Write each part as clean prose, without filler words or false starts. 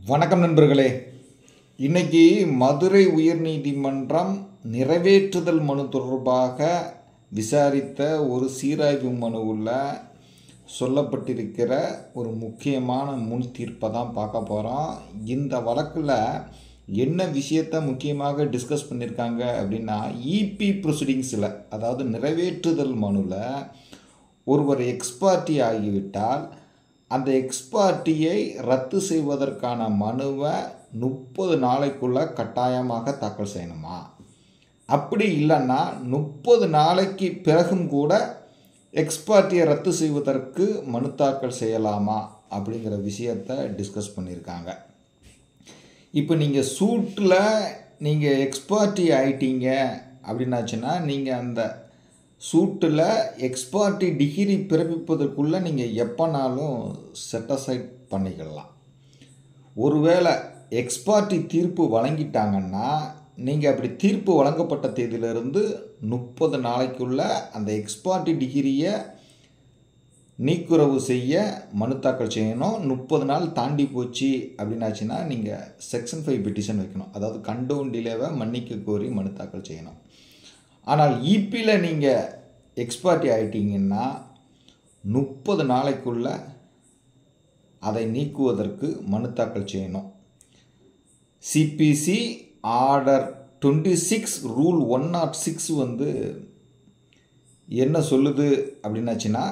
வணக்கம் நண்பர்களே. இன்னைக்கு மதுரை உயர்நீதிமன்றம் நிறைவேற்றுதல் மனு தொடர்பாக விசாரித்த ஒரு சீராய்வு மனுவில் சொல்லப்பட்டிருக்கிற ஒரு முக்கியமான முன் தீர்ப்பை தான் பார்க்க போகிறோம். இந்த வழக்கில் என்ன விஷயத்தை முக்கியமாக டிஸ்கஸ் பண்ணியிருக்காங்க அப்படின்னா, இபி ப்ரொசீடிங்ஸில், அதாவது நிறைவேற்றுதல் மனுவில் ஒருவர் எக்ஸ்பார்ட்டி ஆகிவிட்டால் அந்த எக்ஸ்பார்ட்டியை ரத்து செய்வதற்கான மனுவை 30 நாளைக்குள்ளே கட்டாயமாக தாக்கல் செய்யணுமா, அப்படி இல்லைன்னா 30 நாளைக்கு பிறகும் கூட எக்ஸ்பார்ட்டியை ரத்து செய்வதற்கு மனு தாக்கல் செய்யலாமா அப்படிங்கிற விஷயத்தை டிஸ்கஸ் பண்ணியிருக்காங்க. இப்போ நீங்கள் சூட்டில் நீங்கள் எக்ஸ்பார்ட்டி ஆகிட்டீங்க அப்படின்னாச்சுன்னா, நீங்கள் அந்த சூட்டில் எக்ஸ்பார்ட்டி டிகிரி பிறப்பிப்பதற்குள்ளே நீங்கள் எப்போனாலும் செட்டசைட் பண்ணிக்கலாம். ஒருவேளை எக்ஸ்பார்ட்டி தீர்ப்பு வழங்கிட்டாங்கன்னா, நீங்கள் அப்படி தீர்ப்பு வழங்கப்பட்ட தேதியிலிருந்து 30 நாளைக்குள்ளே அந்த எக்ஸ்பார்ட்டி டிகிரியை நீக்குறவு செய்ய மனு தாக்கல் செய்யணும். 30 நாள் தாண்டி போச்சு அப்படின்னாச்சுன்னா நீங்கள் செக்ஷன் 5 பெட்டிஷன் வைக்கணும். அதாவது கண்டோன் டிலேவை மன்னிக்க கோரி மனு தாக்கல் செய்யணும். ஆனால் இபியில் நீங்கள் எக்ஸ்பார்ட்டி ஆகிட்டீங்கன்னா 30 நாளைக்குள்ளே அதை நீக்குவதற்கு மனு தாக்கல் செய்யணும். சிபிசி ஆர்டர் 26 ரூல் 106 என்ன சொல்லுது அப்படின்னாச்சுன்னா,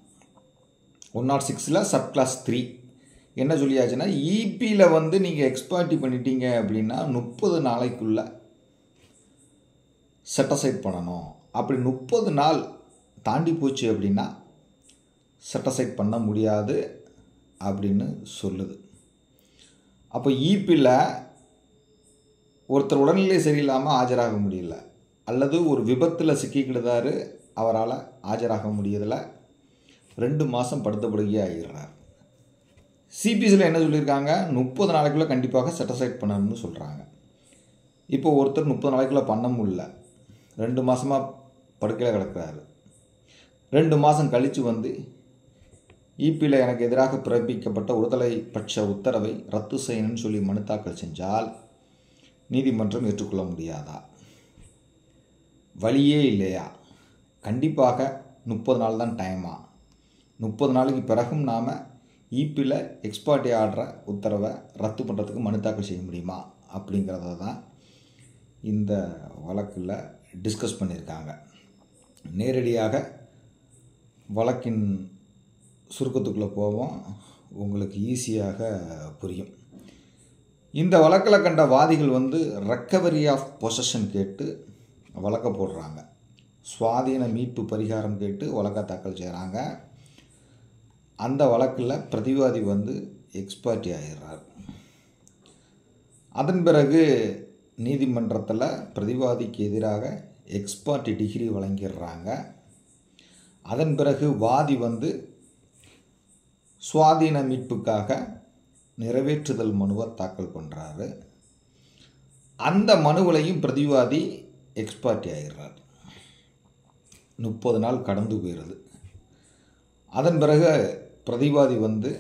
106 சப்கிளாஸ் 3 என்ன சொல்லியாச்சுன்னா, இபியில் நீங்கள் எக்ஸ்பார்ட்டி பண்ணிட்டீங்க அப்படின்னா 30 நாளைக்குள்ளே செட்டசைட் பண்ணணும். அப்படி 30 நாள் தாண்டி போச்சு அப்படின்னா செட்டசைட் பண்ண முடியாது அப்படின்னு சொல்லுது. அப்போ இபியில் ஒருத்தர் உடல்நிலை சரியில்லாமல் ஆஜராக முடியல, அல்லது ஒரு விபத்தில் சிக்கிக்கிடுதாரு, அவரால் ஆஜராக முடியதில்லை, 2 மாதம் படுத்தப்படுகை ஆகிடுறார். சிபிசியில் என்ன சொல்லியிருக்காங்க, 30 நாளைக்குள்ளே கண்டிப்பாக செட்டசைட் பண்ணணும்னு சொல்கிறாங்க. இப்போ ஒருத்தர் 30 நாளைக்குள்ளே பண்ண முடியல, 2 மாதமாக படுக்கையில் கிடக்கிறாரு. 2 மாதம் கழித்து இபியில் எனக்கு எதிராக பிறப்பிக்கப்பட்ட ஒருதலை பட்ச உத்தரவை ரத்து செய்யணும்னு சொல்லி மனு தாக்கல் செஞ்சால் நீதிமன்றம் ஏற்றுக்கொள்ள முடியாதா? வழியே இல்லையா? கண்டிப்பாக 30 நாள் தான் டைமா. 30 நாளைக்கு பிறகும் நாம் இபியில் எக்ஸ்பார்ட்டி ஆர்டரை உத்தரவை ரத்து பண்ணுறதுக்கு மனு தாக்கல் செய்ய முடியுமா அப்படிங்கிறத தான் இந்த வழக்கில் டிஸ்கஸ் பண்ணியிருக்காங்க. நேரடியாக வழக்கின் சுருக்கத்துக்குள்ளே போவோம், உங்களுக்கு ஈஸியாக புரியும். இந்த வழக்கில் கண்ட வாதிகள் ரெக்கவரி ஆஃப் பொசஷன் கேட்டு வழக்க போடுறாங்க. சுவாதீன மீட்பு பரிகாரம் கேட்டு வழக்க தாக்கல் செய்கிறாங்க. அந்த வழக்கில் பிரதிவாதி எக்ஸ்பார்ட்டி ஆகிடுறார். அதன் பிறகு நீதிமன்றத்தில் பிரதிவாதிக்கு எதிராக எக்ஸ்பார்ட்டி டிகிரி வழங்கிடுறாங்க. அதன் பிறகு வாதி சுவாதீன மீட்புக்காக நிறைவேற்றுதல் மனுவை தாக்கல் பண்ணுறாரு. அந்த மனுவிலையும் பிரதிவாதி எக்ஸ்பார்ட்டி ஆகிடுறார். 30 நாள் கடந்து போயிடுது. அதன் பிறகு பிரதிவாதி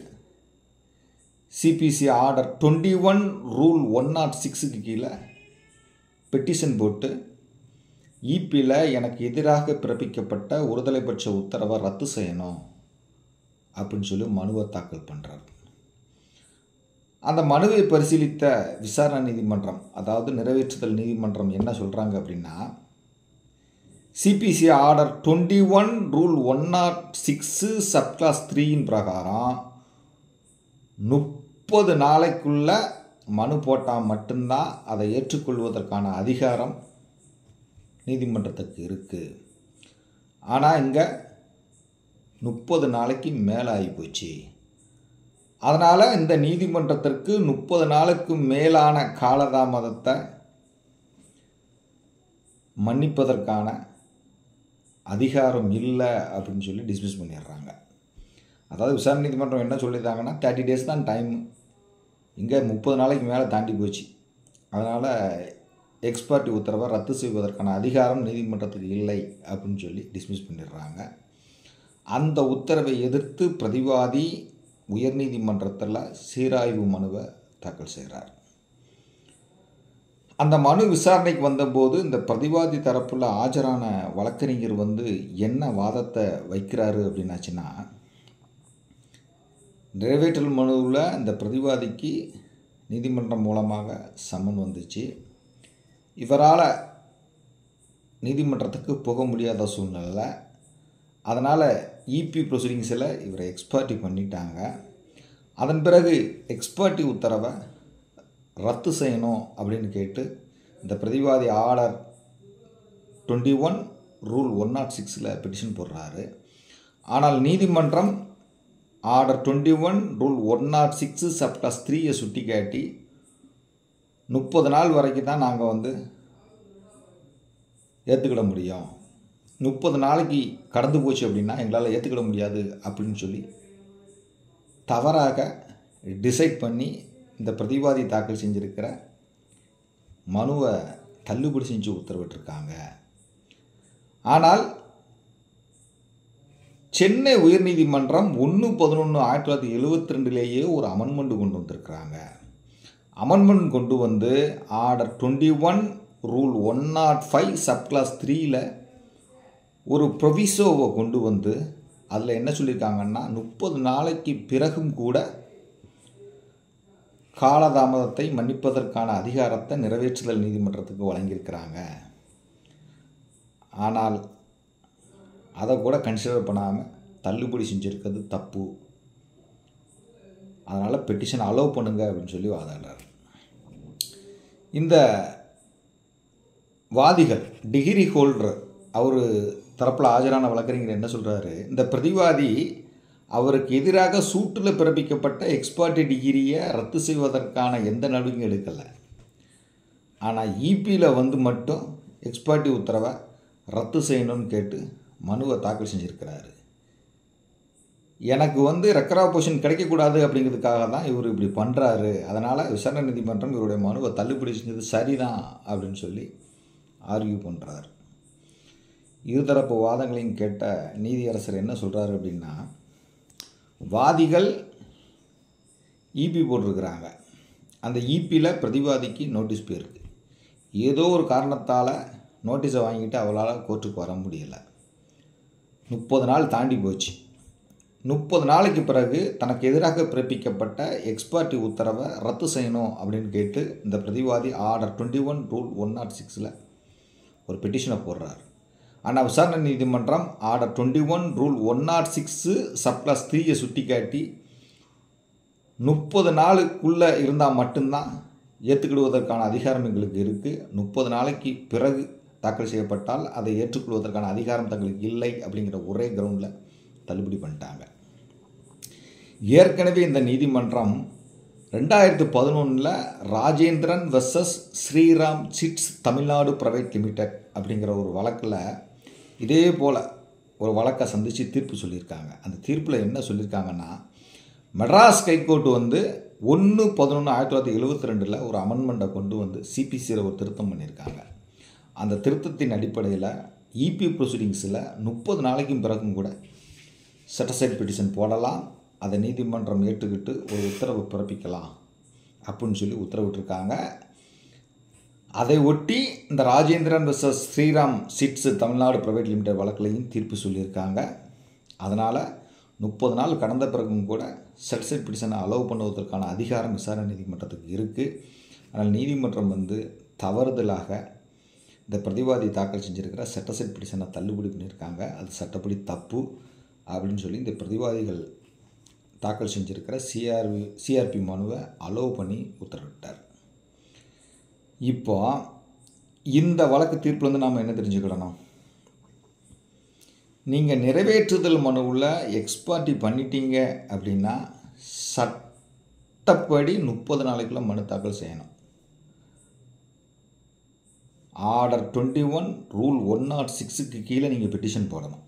சிபிசி ஆர்டர் 21 ரூல் 106 கீழே பெட்டிஷன் போட்டு இபியில் எனக்கு எதிராக பிறப்பிக்கப்பட்ட ஒருதலைபட்ச உத்தரவை ரத்து செய்யணும் அப்படின்னு சொல்லி மனுவை தாக்கல் பண்ணுறார். அந்த மனுவை பரிசீலித்த விசாரணை நீதிமன்றம், அதாவது நிறைவேற்றுதல் நீதிமன்றம் என்ன சொல்கிறாங்க அப்படின்னா, சிபிசி ஆர்டர் 21 ரூல் 106 சப்கிளாஸ் 3 பிரகாரம் 30 நாளைக்குள்ள மனு போட்டால் மட்டும்தான் அதை ஏற்றுக்கொள்வதற்கான அதிகாரம் நீதிமன்றத்துக்கு இருக்குது. ஆனால் இங்கே 30 நாளைக்கு மேலே ஆகிப்போச்சு. அதனால் இந்த நீதிமன்றத்திற்கு 30 நாளுக்கு மேலான காலதாமதத்தை மன்னிப்பதற்கான அதிகாரம் இல்லை அப்படின்னு சொல்லி டிஸ்மிஸ் பண்ணிடுறாங்க. அதாவது விசாரணை நீதிமன்றம் என்ன சொல்லியிருந்தாங்கன்னா, 30 டேஸ் தான் டைம், இங்கே 30 நாளைக்கு மேலே தாண்டி போச்சு, அதனால் எக்ஸ்பார்ட்டி உத்தரவை ரத்து செய்வதற்கான அதிகாரம் நீதிமன்றத்துக்கு இல்லை அப்படின்னு சொல்லி டிஸ்மிஸ் பண்ணிடுறாங்க. அந்த உத்தரவை எதிர்த்து பிரதிவாதி உயர்நீதிமன்றத்தில் சீராய்வு மனுவை தாக்கல் செய்கிறார். அந்த மனு விசாரணைக்கு வந்தபோது இந்த பிரதிவாதி தரப்புல ஆஜரான வழக்கறிஞர் என்ன வாதத்தை வைக்கிறாரு அப்படின்னாச்சுன்னா, நிறைவேற்றல் மனுவில் இந்த பிரதிவாதிக்கு நீதிமன்றம் மூலமாக சம்மன் வந்துச்சு. இவரால் நீதிமன்றத்துக்கு போக முடியாத சூழ்நிலை. அதனால் இபி ப்ரொசீடிங்ஸில் இவரை எக்ஸ்பார்ட்டி பண்ணிட்டாங்க. அதன் பிறகு எக்ஸ்பார்ட்டி உத்தரவை ரத்து செய்யணும் அப்படின்னு கேட்டு இந்த பிரதிவாதி ஆர்டர் 21 ரூல் 106 பெட்டிஷன் போடுறாரு. ஆனால் நீதிமன்றம் ஆர்டர் 21 ரூல் 106 சப்கிளாஸ் 3 சுட்டி காட்டி 30 நாள் வரைக்கும் தான் நாங்கள் ஏற்றுக்கிட முடியும், 30 நாளைக்கு கடந்து போச்சு அப்படின்னா எங்களால் ஏற்றுக்கிட முடியாது அப்படின்னு சொல்லி தவறாக டிசைட் பண்ணி இந்த பிரதிவாதி தாக்கல் செஞ்சுருக்கிற மனுவை தள்ளுபடி செஞ்சு உத்தரவிட்டிருக்காங்க. ஆனால் சென்னை உயர்நீதிமன்றம் 1/11/1972 ஒரு அமெண்ட்மெண்ட் கொண்டு வந்திருக்கிறாங்க. அமெண்ட்மெண்ட் கொண்டு ஆர்டர் 21 ரூல் 105 சப்கிளாஸ் 3 ஒரு ப்ரொவிசோவை கொண்டு அதில் என்ன சொல்லியிருக்காங்கன்னா, 30 நாளைக்கு பிறகும் கூட காலதாமதத்தை மன்னிப்பதற்கான அதிகாரத்தை நிறைவேற்றுதல் நீதிமன்றத்துக்கு வழங்கியிருக்கிறாங்க. ஆனால் அதை கூட கன்சிடர் பண்ணாமல் தள்ளுபடி செஞ்சுருக்கிறது தப்பு, அதனால் பெட்டிஷன் அலோவ் பண்ணுங்க அப்படின்னு சொல்லி வாதாடுறார். இந்த வாதிகள் டிகிரி ஹோல்டர் அவர் தரப்பில் ஆஜரான வழக்கறிஞர் என்ன சொல்கிறாரு, இந்த பிரதிவாதி அவருக்கு எதிராக சூட்டில் பிறப்பிக்கப்பட்ட எக்ஸ்பார்ட்டி டிகிரியை ரத்து செய்வதற்கான எந்த நடவடிக்கையும் எடுக்கலை. ஆனால் இபியில் மட்டும் எக்ஸ்பார்ட்டி உத்தரவை ரத்து செய்யணும்னு கேட்டு மனுவை தாக்கல் செஞ்சுருக்கிறாரு. எனக்கு ரெக்கராபோஷன் கிடைக்கக்கூடாது அப்படிங்கிறதுக்காக தான் இவர் இப்படி பண்ணுறாரு, அதனால் விசாரணை நீதிமன்றம் இவருடைய மனுவை தள்ளுபடி செஞ்சது சரிதான் அப்படின்னு சொல்லி ஆர்கியூ பண்ணுறார். இருதரப்பு வாதங்களையும் கேட்ட நீதியரசர் என்ன சொல்கிறாரு அப்படின்னா, வாதிகள் இபி போட்டிருக்கிறாங்க, அந்த இபியில் பிரதிவாதிக்கு நோட்டீஸ் போயிருக்கு. ஏதோ ஒரு காரணத்தால் நோட்டீஸை வாங்கிட்டு அவளால் கோர்ட்டுக்கு வர முடியலை. 30 நாள் தாண்டி போச்சு. 30 நாளைக்கு பிறகு தனக்கு எதிராக பிறப்பிக்கப்பட்ட எக்ஸ்பார்ட்டி உத்தரவை ரத்து செய்யணும் அப்படின்னு கேட்டு இந்த பிரதிவாதி ஆர்டர் 21 ரூல் 106 ஒரு பெட்டிஷனை போடுறார். ஆனால் விசாரணை நீதிமன்றம் ஆர்டர் 21 ரூல் 106 சப்கிளாஸ் 3 சுட்டி காட்டி 30 நாளுக்குள்ளே இருந்தால் மட்டும்தான் ஏற்றுக்கிடுவதற்கான அதிகாரம் எங்களுக்கு இருக்குது, 30 நாளைக்கு பிறகு தாக்கல் செய்யப்பட்டால் அதை ஏற்றுக்கொள்வதற்கான அதிகாரம் தங்களுக்கு இல்லை அப்படிங்கிற ஒரே கிரவுண்டில் தள்ளுபடி பண்ணிட்டாங்க. ஏற்கனவே இந்த நீதிமன்றம் 2011 Rajendran versus Shriram chits Tamil Nadu private limited அப்படிங்கிற ஒரு வழக்கில் இதே போல் ஒரு வழக்கை சந்தித்து தீர்ப்பு சொல்லியிருக்காங்க. அந்த தீர்ப்பில் என்ன சொல்லியிருக்காங்கன்னா, மெட்ராஸ் ஹைகோர்ட் 1/11/1972 ஒரு அமெண்ட்மெண்ட்டை கொண்டு சிபிசியில் ஒரு திருத்தம் பண்ணியிருக்காங்க. அந்த திருத்தத்தின் அடிப்படையில் இபி ப்ரொசீடிங்ஸில் 30 நாளைக்கும் பிறகும் கூட செட்டசைட் பெட்டிஷன் போடலாம், அதை நீதிமன்றம் ஏற்றுக்கிட்டு ஒரு உத்தரவு பிறப்பிக்கலாம் அப்படின்னு சொல்லி உத்தரவிட்டிருக்காங்க. அதை ஒட்டி இந்த Rajendran versus Shriram chits Tamil Nadu private limited வழக்கிலையும் தீர்ப்பு சொல்லியிருக்காங்க. அதனால் 30 நாள் கடந்த பிறகும் கூட செட்டசைட் பெட்டிஷனை அலோவ் பண்ணுவதற்கான அதிகாரம் விசாரணை நீதிமன்றத்துக்கு இருக்குது. ஆனால் நீதிமன்றம் தவறுதலாக இந்த பிரதிவாதி தாக்கல் செஞ்சுருக்கிற செட்டசைட் பெட்டிஷனை தள்ளுபடி பண்ணியிருக்காங்க. அது சட்டப்படி தப்பு அப்படின்னு சொல்லி இந்த பிரதிவாதிகள் தாக்கல் செஞ்சுருக்கிற சிஆர்பி மனுவை அலோவ் பண்ணி உத்தரவிட்டார். இப்போ இந்த வழக்கு தீர்ப்புலேருந்து நாம் என்ன தெரிஞ்சுக்கிடணும், நீங்கள் நிறைவேற்றுதல் மனுவில் எக்ஸ்பார்ட்டி பண்ணிட்டீங்க அப்படின்னா சட்டப்படி 30 நாளைக்குள்ள மனு தாக்கல் செய்யணும். ஆர்டர் 21 ரூல் 106 கீழே நீங்கள் பெட்டிஷன் போடணும்.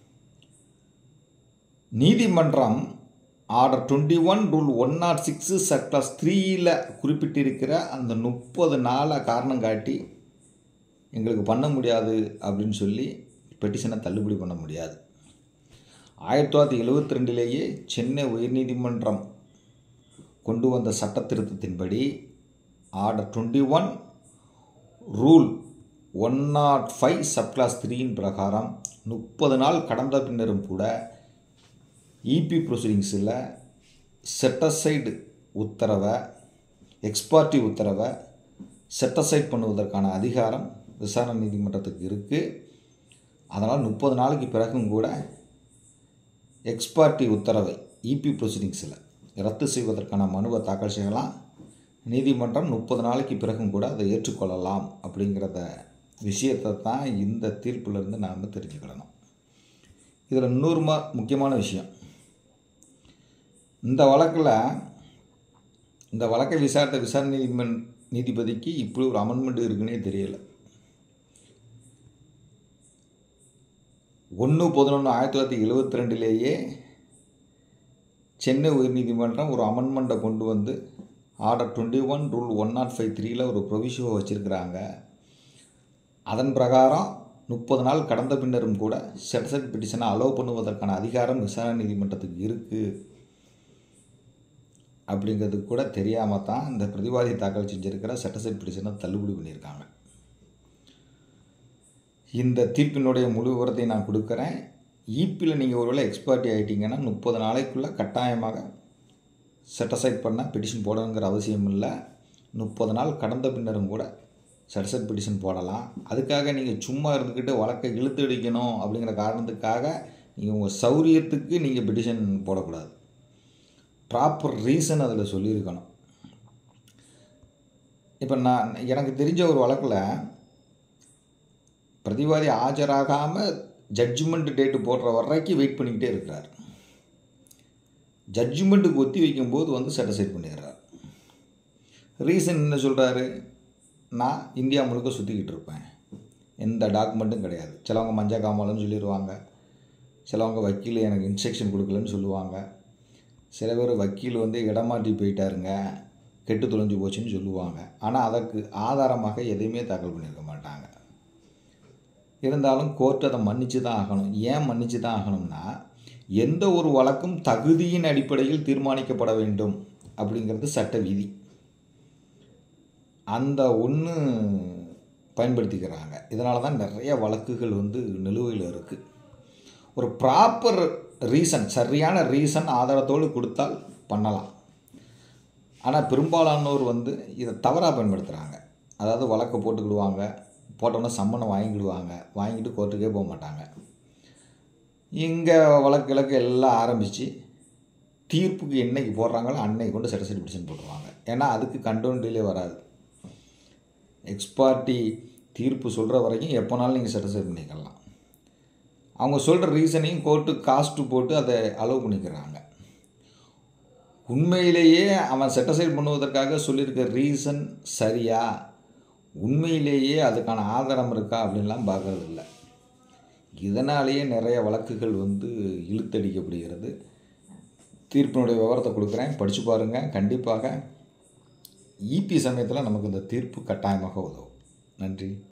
நீதிமன்றம் ஆர்டர் 21 ரூல் 106 சப்கிளாஸ் 3 குறிப்பிட்டிருக்கிற அந்த 30 நாளை காரணம் காட்டி எங்களுக்கு பண்ண முடியாது அப்படின்னு சொல்லி பெட்டிஷனை தள்ளுபடி பண்ண முடியாது. 1972 சென்னை உயர்நீதிமன்றம் கொண்டு வந்த சட்ட திருத்தத்தின்படி ஆர்டர் 21 ரூல் 105 சப்கிளாஸ் 3 பிரகாரம் 30 நாள் கடந்த பின்னரும் கூட இபி ப்ரொசீடிங்ஸில் செட்டசைடு உத்தரவை எக்ஸ்பார்ட்டி உத்தரவை செட்டசைட் பண்ணுவதற்கான அதிகாரம் விசாரணை நீதிமன்றத்துக்கு இருக்குது. அதனால் 30 நாளைக்கு பிறகும் கூட எக்ஸ்பார்ட்டி உத்தரவை இபி ப்ரொசீடிங்ஸில் ரத்து செய்வதற்கான மனுவை தாக்கல் செய்யலாம். நீதிமன்றம் 30 நாளைக்கு பிறகும் கூட அதை ஏற்றுக்கொள்ளலாம் அப்படிங்கிறத விஷயத்தை தான் இந்த தீர்ப்பிலிருந்து நாம் தெரிஞ்சுக்கிடணும். இதில் இன்னொரு முக்கியமான விஷயம், இந்த வழக்கை விசாரித்த விசாரணை நீதிபதிக்கு இப்படி ஒரு அமெண்ட்மெண்ட் இருக்குன்னே தெரியலை. 1/11/1972 சென்னை உயர்நீதிமன்றம் ஒரு அமெண்ட்மெண்ட்டை கொண்டு வந்து ஆர்டர் 21 ரூல் 105(3) ஒரு ப்ரொவிஷோ வச்சுருக்கிறாங்க. அதன் பிரகாரம் 30 நாள் கடந்த பின்னரும் கூட செட்டசைட் பெட்டிஷனை அலோவ் பண்ணுவதற்கான அதிகாரம் விசாரணை நீதிமன்றத்துக்கு இருக்குது அப்படிங்கிறது கூட தெரியாமல் தான் இந்த பிரதிவாதி தாக்கல் செஞ்சுருக்கிற செட்டசைட் பெட்டிஷனை தள்ளுபடி பண்ணியிருக்காங்க. இந்த தீர்ப்பினுடைய முழு விவரத்தை நான் கொடுக்குறேன். இபியில் நீங்கள் ஒருவேளை எக்ஸ்பார்ட்டி ஆகிட்டீங்கன்னா 30 நாளைக்குள்ளே கட்டாயமாக செட்டசைட் பண்ண பெட்டிஷன் போடணுங்கிற அவசியம் இல்லை. 30 நாள் கடந்த பின்னரும் கூட செட்டசைட் பெட்டிஷன் போடலாம். அதுக்காக நீங்கள் சும்மா இருந்துக்கிட்டு வழக்கை இழுத்து அடிக்கணும் அப்படிங்கிற காரணத்துக்காக நீங்கள் உங்கள் சௌரியத்துக்கு நீங்கள் பெட்டிஷன் போடக்கூடாது. ப்ராப்பர் ரீசன் அதில் சொல்லியிருக்கணும். இப்போ எனக்கு தெரிஞ்ச ஒரு வழக்கில் பிரதிவாதி ஆஜராகாமல் ஜட்ஜ்மெண்ட் டேட்டு போடுற வரைக்கும் வெயிட் பண்ணிக்கிட்டே இருக்கிறார். ஜட்ஜ்மெண்ட்டுக்கு ஒத்தி வைக்கும்போது வந்து செட்டசைட் பண்ணிடுறார். ரீசன் என்ன சொல்கிறாரு, நான் இந்தியா முழுக்க சுற்றிக்கிட்டு இருப்பேன், எந்த டாக்குமெண்ட்டும் கிடையாது. சிலவங்க மஞ்சள் காமாலன்னு சொல்லிடுவாங்க, சிலவங்க வக்கீல் எனக்கு இன்ஸ்ட்ரக்ஷன் கொடுக்கலன்னு சொல்லுவாங்க, சில பேர் வக்கீல் வந்து இடமாற்றி போயிட்டாருங்க, கெட்டு தொலைஞ்சு போச்சுன்னு சொல்லுவாங்க. ஆனால் அதற்கு ஆதாரமாக எதையுமே தாக்கல் பண்ணியிருக்க மாட்டாங்க. இருந்தாலும் கோர்ட் அதை மன்னிச்சு தான் ஆகணும். ஏன் மன்னிச்சு தான் ஆகணும்னா, எந்த ஒரு வழக்கும் தகுதியின் அடிப்படையில் தீர்மானிக்கப்பட வேண்டும் அப்படிங்கிறது சட்ட விதி. அந்த ஒன்று பயன்படுத்திக்கிறாங்க. இதனால தான் நிறைய வழக்குகள் வந்து நிலுவையில் இருக்குது. ஒரு ப்ராப்பர் ரீசன், சரியான ரீசன் ஆதாரத்தோடு கொடுத்தால் பண்ணலாம். ஆனால் பெரும்பாலானோர் வந்து இதை தவறாக பயன்படுத்துகிறாங்க. அதாவது வழக்கை போட்டுக்கிடுவாங்க, போட்டோன்னா சம்மனை வாங்கிட்டு கோர்ட்டுக்கே போக மாட்டாங்க. இங்கே வழக்கு எல்லாம் ஆரம்பித்து தீர்ப்புக்கு என்னைக்கு போடுறாங்களோ அன்னைக்கு கொண்டு செட்டசைட் பெட்டிஷன் போட்டுருவாங்க. ஏன்னா அதுக்கு கண்டோன் டிலே வராது. எக்ஸ்பார்ட்டி தீர்ப்பு சொல்கிற வரைக்கும் எப்போனாலும் நீங்கள் செட்டசைட் பண்ணிக்கலாம். அவங்க சொல்கிற ரீசனையும் கோர்ட்டு காஸ்ட்டு போட்டு அதை அலோவ் பண்ணிக்கிறாங்க. உண்மையிலேயே அவன் செட்டசைட் பண்ணுவதற்காக சொல்லியிருக்க ரீசன் சரியா, உண்மையிலேயே அதுக்கான ஆதாரம் இருக்கா அப்படின்லாம் பார்க்கறது இல்லை. இதனாலேயே நிறைய வழக்குகள் வந்து இழுத்தடிக்கப்படுகிறது. தீர்ப்பினுடைய விவரத்தை கொடுக்குறேன், படித்து பாருங்கள். கண்டிப்பாக இபி சமயத்தில் நமக்கு இந்த தீர்ப்பு கட்டாயமாக உதவும். நன்றி.